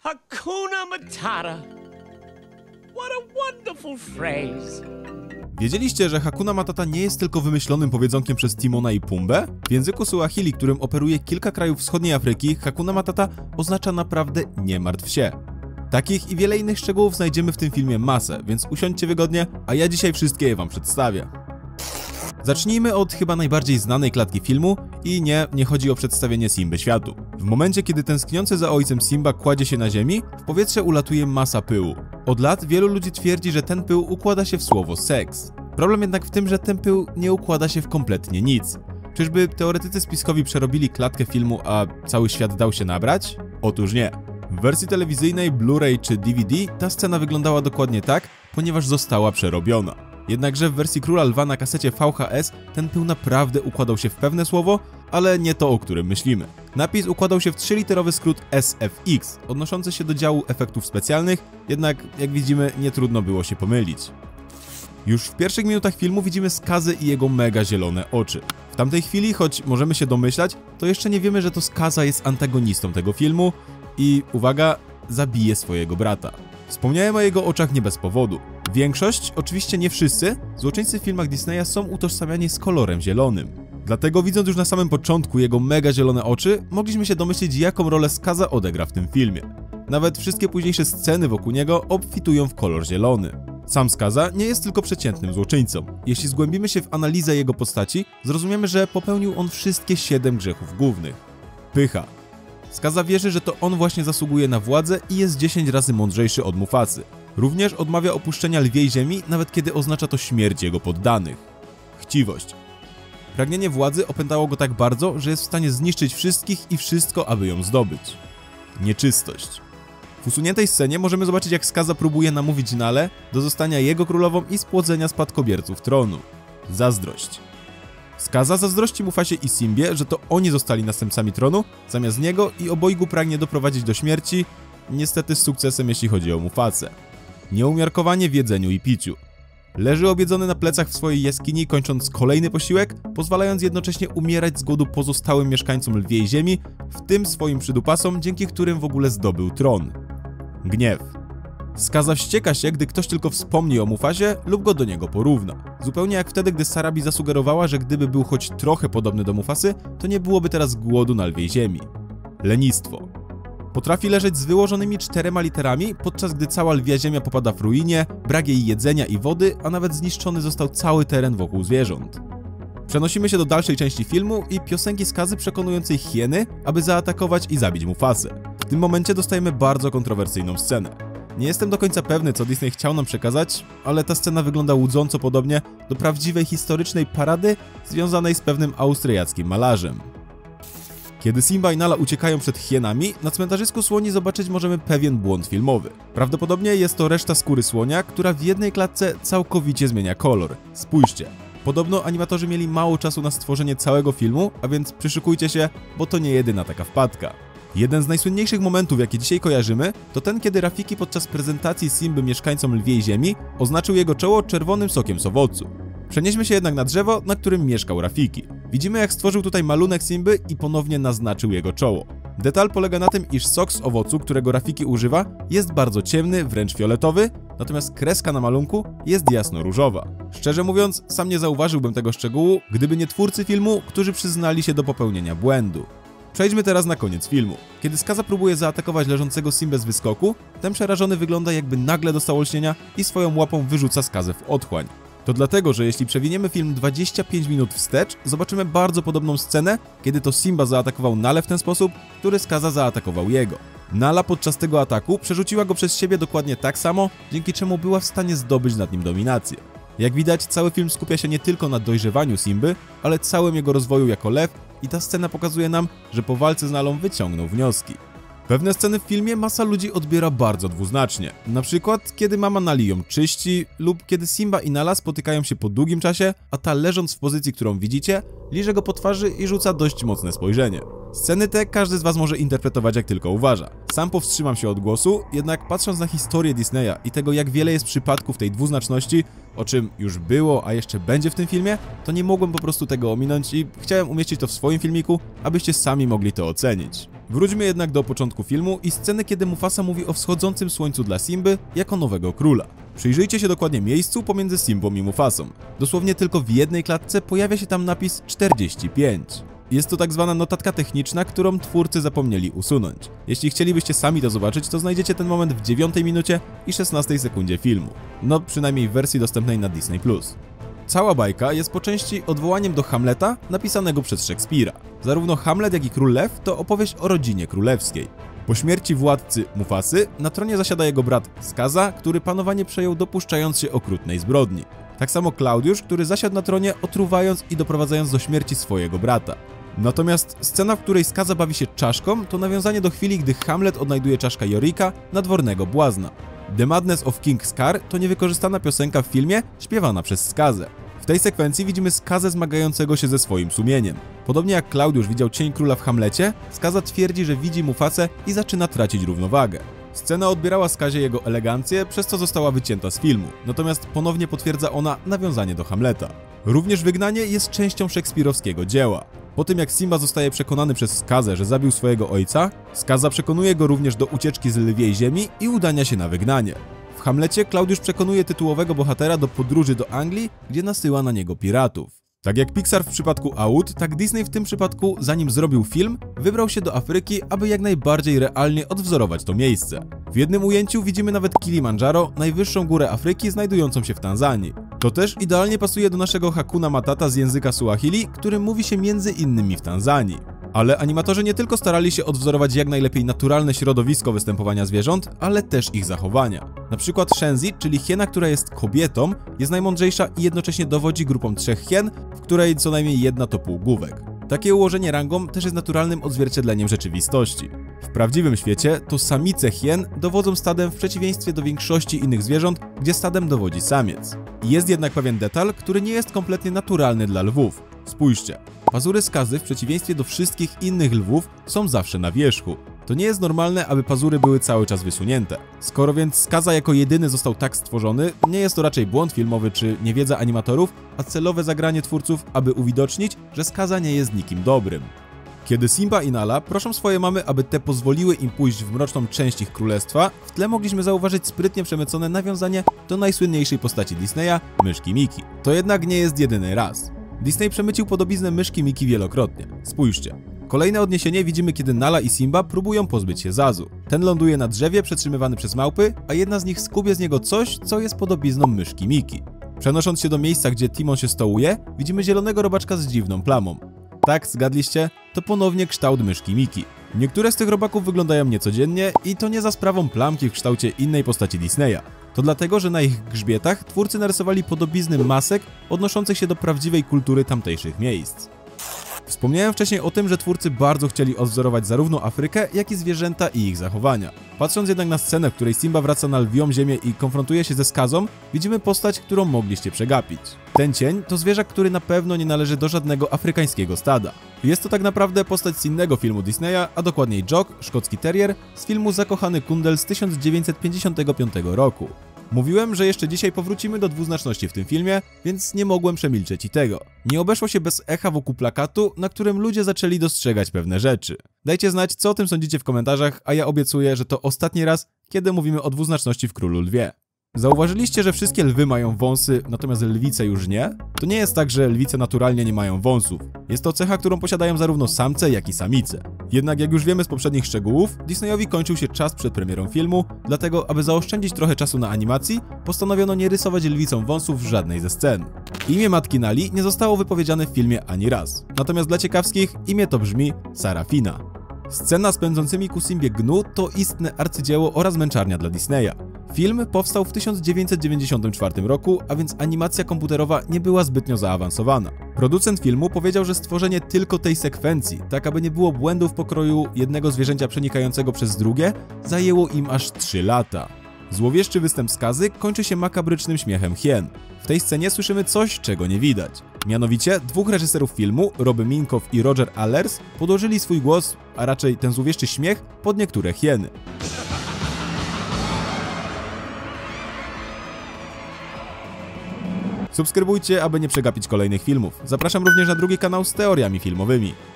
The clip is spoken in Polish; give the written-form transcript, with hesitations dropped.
Hakuna Matata. What a wonderful phrase. Wiedzieliście, że Hakuna Matata nie jest tylko wymyślonym powiedzonkiem przez Timona i Pumbę? W języku Suahili, którym operuje kilka krajów wschodniej Afryki, Hakuna Matata oznacza naprawdę nie martw się. Takich i wiele innych szczegółów znajdziemy w tym filmie masę, więc usiądźcie wygodnie, a ja dzisiaj wszystkie je wam przedstawię. Zacznijmy od chyba najbardziej znanej klatki filmu i nie chodzi o przedstawienie Simby światu. W momencie, kiedy tęskniący za ojcem Simba kładzie się na ziemi, w powietrze ulatuje masa pyłu. Od lat wielu ludzi twierdzi, że ten pył układa się w słowo seks. Problem jednak w tym, że ten pył nie układa się w kompletnie nic. Czyżby teoretycy spiskowi przerobili klatkę filmu, a cały świat dał się nabrać? Otóż nie. W wersji telewizyjnej, Blu-ray czy DVD ta scena wyglądała dokładnie tak, ponieważ została przerobiona. Jednakże w wersji Króla Lwa na kasecie VHS ten pył naprawdę układał się w pewne słowo, ale nie to, o którym myślimy. Napis układał się w 3-literowy skrót SFX, odnoszący się do działu efektów specjalnych, jednak jak widzimy nie trudno było się pomylić. Już w pierwszych minutach filmu widzimy Skazę i jego mega zielone oczy. W tamtej chwili, choć możemy się domyślać, to jeszcze nie wiemy, że to Skaza jest antagonistą tego filmu i, uwaga, zabije swojego brata. Wspomniałem o jego oczach nie bez powodu. Większość, oczywiście nie wszyscy, złoczyńcy w filmach Disneya są utożsamiani z kolorem zielonym. Dlatego widząc już na samym początku jego mega zielone oczy, mogliśmy się domyślić, jaką rolę Skaza odegra w tym filmie. Nawet wszystkie późniejsze sceny wokół niego obfitują w kolor zielony. Sam Skaza nie jest tylko przeciętnym złoczyńcą. Jeśli zgłębimy się w analizę jego postaci, zrozumiemy, że popełnił on wszystkie 7 grzechów głównych. Pycha. Skaza wierzy, że to on właśnie zasługuje na władzę i jest 10 razy mądrzejszy od Mufasy. Również odmawia opuszczenia lwiej ziemi, nawet kiedy oznacza to śmierć jego poddanych. Chciwość. Pragnienie władzy opętało go tak bardzo, że jest w stanie zniszczyć wszystkich i wszystko, aby ją zdobyć. Nieczystość. W usuniętej scenie możemy zobaczyć, jak Skaza próbuje namówić Nalę do zostania jego królową i spłodzenia spadkobierców tronu. Zazdrość. Skaza zazdrości Mufasie i Simbie, że to oni zostali następcami tronu, zamiast niego i obojgu pragnie doprowadzić do śmierci, niestety z sukcesem jeśli chodzi o Mufasę. Nieumiarkowanie w jedzeniu i piciu. Leży obiedzony na plecach w swojej jaskini, kończąc kolejny posiłek, pozwalając jednocześnie umierać z głodu pozostałym mieszkańcom lwiej ziemi, w tym swoim przydupasom, dzięki którym w ogóle zdobył tron. Gniew. Skaza wścieka się, gdy ktoś tylko wspomni o Mufasie lub go do niego porówna. Zupełnie jak wtedy, gdy Sarabi zasugerowała, że gdyby był choć trochę podobny do Mufasy, to nie byłoby teraz głodu na lwiej ziemi. Lenistwo. Potrafi leżeć z wyłożonymi 4 literami, podczas gdy cała lwia ziemia popada w ruinie, brak jej jedzenia i wody, a nawet zniszczony został cały teren wokół zwierząt. Przenosimy się do dalszej części filmu i piosenki Skazy przekonującej hieny, aby zaatakować i zabić Mufasę. W tym momencie dostajemy bardzo kontrowersyjną scenę. Nie jestem do końca pewny, co Disney chciał nam przekazać, ale ta scena wygląda łudząco podobnie do prawdziwej historycznej parady związanej z pewnym austriackim malarzem. Kiedy Simba i Nala uciekają przed hienami, na cmentarzysku słoni zobaczyć możemy pewien błąd filmowy. Prawdopodobnie jest to reszta skóry słonia, która w jednej klatce całkowicie zmienia kolor. Spójrzcie. Podobno animatorzy mieli mało czasu na stworzenie całego filmu, a więc przyszykujcie się, bo to nie jedyna taka wpadka. Jeden z najsłynniejszych momentów, jakie dzisiaj kojarzymy, to ten, kiedy Rafiki podczas prezentacji Simby mieszkańcom lwiej ziemi oznaczył jego czoło czerwonym sokiem z owocu. Przenieśmy się jednak na drzewo, na którym mieszkał Rafiki. Widzimy, jak stworzył tutaj malunek Simby i ponownie naznaczył jego czoło. Detal polega na tym, iż sok z owocu, którego Rafiki używa, jest bardzo ciemny, wręcz fioletowy, natomiast kreska na malunku jest jasno-różowa. Szczerze mówiąc, sam nie zauważyłbym tego szczegółu, gdyby nie twórcy filmu, którzy przyznali się do popełnienia błędu. Przejdźmy teraz na koniec filmu. Kiedy Skaza próbuje zaatakować leżącego Simbę z wyskoku, ten przerażony wygląda, jakby nagle dostał olśnienia i swoją łapą wyrzuca Skazę w otchłań. To dlatego, że jeśli przewiniemy film 25 minut wstecz, zobaczymy bardzo podobną scenę, kiedy to Simba zaatakował Nalę w ten sposób, który Skaza zaatakował jego. Nala podczas tego ataku przerzuciła go przez siebie dokładnie tak samo, dzięki czemu była w stanie zdobyć nad nim dominację. Jak widać, cały film skupia się nie tylko na dojrzewaniu Simby, ale całym jego rozwoju jako lew i ta scena pokazuje nam, że po walce z Nalą wyciągnął wnioski. Pewne sceny w filmie masa ludzi odbiera bardzo dwuznacznie. Na przykład, kiedy mama Nali ją czyści, lub kiedy Simba i Nala spotykają się po długim czasie, a ta leżąc w pozycji, którą widzicie, liże go po twarzy i rzuca dość mocne spojrzenie. Sceny te każdy z was może interpretować jak tylko uważa. Sam powstrzymam się od głosu, jednak patrząc na historię Disneya i tego, jak wiele jest przypadków tej dwuznaczności, o czym już było, a jeszcze będzie w tym filmie, to nie mogłem po prostu tego ominąć i chciałem umieścić to w swoim filmiku, abyście sami mogli to ocenić. Wróćmy jednak do początku filmu i sceny, kiedy Mufasa mówi o wschodzącym słońcu dla Simby jako nowego króla. Przyjrzyjcie się dokładnie miejscu pomiędzy Simbą i Mufasą. Dosłownie tylko w jednej klatce pojawia się tam napis 45. Jest to tak zwana notatka techniczna, którą twórcy zapomnieli usunąć. Jeśli chcielibyście sami to zobaczyć, to znajdziecie ten moment w 9 minucie i 16 sekundzie filmu. No przynajmniej w wersji dostępnej na Disney+. Cała bajka jest po części odwołaniem do Hamleta napisanego przez Szekspira. Zarówno Hamlet, jak i Król Lew to opowieść o rodzinie królewskiej. Po śmierci władcy Mufasy na tronie zasiada jego brat Skaza, który panowanie przejął dopuszczając się okrutnej zbrodni. Tak samo Klaudiusz, który zasiadł na tronie otruwając i doprowadzając do śmierci swojego brata. Natomiast scena, w której Skaza bawi się czaszką, to nawiązanie do chwili, gdy Hamlet odnajduje czaszkę Jorika, nadwornego błazna. The Madness of King Scar to niewykorzystana piosenka w filmie śpiewana przez Skazę. W tej sekwencji widzimy Skazę zmagającego się ze swoim sumieniem. Podobnie jak Klaudiusz widział cień króla w Hamlecie, Skaza twierdzi, że widzi Mufasę i zaczyna tracić równowagę. Scena odbierała Skazie jego elegancję, przez co została wycięta z filmu, natomiast ponownie potwierdza ona nawiązanie do Hamleta. Również wygnanie jest częścią szekspirowskiego dzieła. Po tym jak Simba zostaje przekonany przez Skazę, że zabił swojego ojca, Skaza przekonuje go również do ucieczki z lwiej ziemi i udania się na wygnanie. W Hamlecie Klaudiusz przekonuje tytułowego bohatera do podróży do Anglii, gdzie nasyła na niego piratów. Tak jak Pixar w przypadku Aud, tak Disney w tym przypadku, zanim zrobił film, wybrał się do Afryki, aby jak najbardziej realnie odwzorować to miejsce. W jednym ujęciu widzimy nawet Kilimandżaro, najwyższą górę Afryki znajdującą się w Tanzanii. To też idealnie pasuje do naszego Hakuna Matata z języka Suahili, którym mówi się między innymi w Tanzanii. Ale animatorzy nie tylko starali się odwzorować jak najlepiej naturalne środowisko występowania zwierząt, ale też ich zachowania. Na przykład Shenzi, czyli hiena, która jest kobietą, jest najmądrzejsza i jednocześnie dowodzi grupą 3 hien, w której co najmniej jedna to półgłówek. Takie ułożenie rangą też jest naturalnym odzwierciedleniem rzeczywistości. W prawdziwym świecie to samice hien dowodzą stadem w przeciwieństwie do większości innych zwierząt, gdzie stadem dowodzi samiec. Jest jednak pewien detal, który nie jest kompletnie naturalny dla lwów. Spójrzcie. Pazury Skazy w przeciwieństwie do wszystkich innych lwów są zawsze na wierzchu. To nie jest normalne, aby pazury były cały czas wysunięte. Skoro więc Skaza jako jedyny został tak stworzony, nie jest to raczej błąd filmowy czy niewiedza animatorów, a celowe zagranie twórców, aby uwidocznić, że Skaza nie jest nikim dobrym. Kiedy Simba i Nala proszą swoje mamy, aby te pozwoliły im pójść w mroczną część ich królestwa, w tle mogliśmy zauważyć sprytnie przemycone nawiązanie do najsłynniejszej postaci Disneya, myszki Miki. To jednak nie jest jedyny raz. Disney przemycił podobiznę myszki Miki wielokrotnie. Spójrzcie. Kolejne odniesienie widzimy, kiedy Nala i Simba próbują pozbyć się Zazu. Ten ląduje na drzewie przetrzymywany przez małpy, a jedna z nich skubie z niego coś, co jest podobizną myszki Miki. Przenosząc się do miejsca, gdzie Timon się stołuje, widzimy zielonego robaczka z dziwną plamą. Tak, zgadliście? To ponownie kształt myszki Miki. Niektóre z tych robaków wyglądają niecodziennie i to nie za sprawą plamki w kształcie innej postaci Disneya. To dlatego, że na ich grzbietach twórcy narysowali podobizny masek odnoszących się do prawdziwej kultury tamtejszych miejsc. Wspomniałem wcześniej o tym, że twórcy bardzo chcieli odwzorować zarówno Afrykę, jak i zwierzęta i ich zachowania. Patrząc jednak na scenę, w której Simba wraca na lwią ziemię i konfrontuje się ze Skazą, widzimy postać, którą mogliście przegapić. Ten cień to zwierzak, który na pewno nie należy do żadnego afrykańskiego stada. Jest to tak naprawdę postać z innego filmu Disneya, a dokładniej Jock, szkocki terrier, z filmu Zakochany Kundel z 1955 roku. Mówiłem, że jeszcze dzisiaj powrócimy do dwuznaczności w tym filmie, więc nie mogłem przemilczeć i tego. Nie obeszło się bez echa wokół plakatu, na którym ludzie zaczęli dostrzegać pewne rzeczy. Dajcie znać, co o tym sądzicie w komentarzach, a ja obiecuję, że to ostatni raz, kiedy mówimy o dwuznaczności w Królu Lwie. Zauważyliście, że wszystkie lwy mają wąsy, natomiast lwice już nie? To nie jest tak, że lwice naturalnie nie mają wąsów. Jest to cecha, którą posiadają zarówno samce, jak i samice. Jednak jak już wiemy z poprzednich szczegółów, Disneyowi kończył się czas przed premierą filmu, dlatego aby zaoszczędzić trochę czasu na animacji, postanowiono nie rysować lwicom wąsów w żadnej ze scen. Imię matki Nali nie zostało wypowiedziane w filmie ani raz. Natomiast dla ciekawskich imię to brzmi Sarafina. Scena z pędzącymi ku Simbie gnu to istne arcydzieło oraz męczarnia dla Disneya. Film powstał w 1994 roku, a więc animacja komputerowa nie była zbytnio zaawansowana. Producent filmu powiedział, że stworzenie tylko tej sekwencji, tak aby nie było błędów pokroju jednego zwierzęcia przenikającego przez drugie, zajęło im aż 3 lata. Złowieszczy występ Skazy kończy się makabrycznym śmiechem hien. W tej scenie słyszymy coś, czego nie widać. Mianowicie dwóch reżyserów filmu, Roby Minkoff i Roger Allers, podłożyli swój głos, a raczej ten złowieszczy śmiech, pod niektóre hieny. Subskrybujcie, aby nie przegapić kolejnych filmów. Zapraszam również na drugi kanał z teoriami filmowymi.